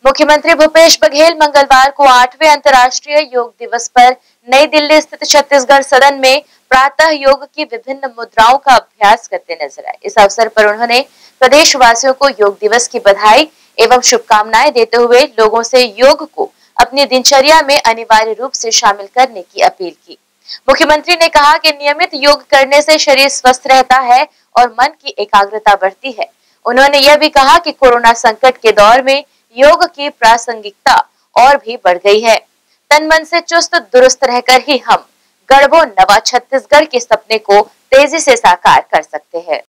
मुख्यमंत्री भूपेश बघेल मंगलवार को 8वें अंतर्राष्ट्रीय योग दिवस पर नई दिल्ली स्थित छत्तीसगढ़ सदन में प्रातः योग की विभिन्न मुद्राओं का अभ्यास करते नजर आए। इस अवसर पर उन्होंने प्रदेशवासियों को योग दिवस की बधाई एवं शुभकामनाएं देते हुए लोगों से योग को अपनी दिनचर्या में अनिवार्य रूप से शामिल करने की अपील की। मुख्यमंत्री ने कहा कि नियमित योग करने से शरीर स्वस्थ रहता है और मन की एकाग्रता बढ़ती है। उन्होंने यह भी कहा कि कोरोना संकट के दौर में योग की प्रासंगिकता और भी बढ़ गई है। तन मन से चुस्त दुरुस्त रहकर ही हम गढ़बो नवा छत्तीसगढ़ के सपने को तेजी से साकार कर सकते हैं।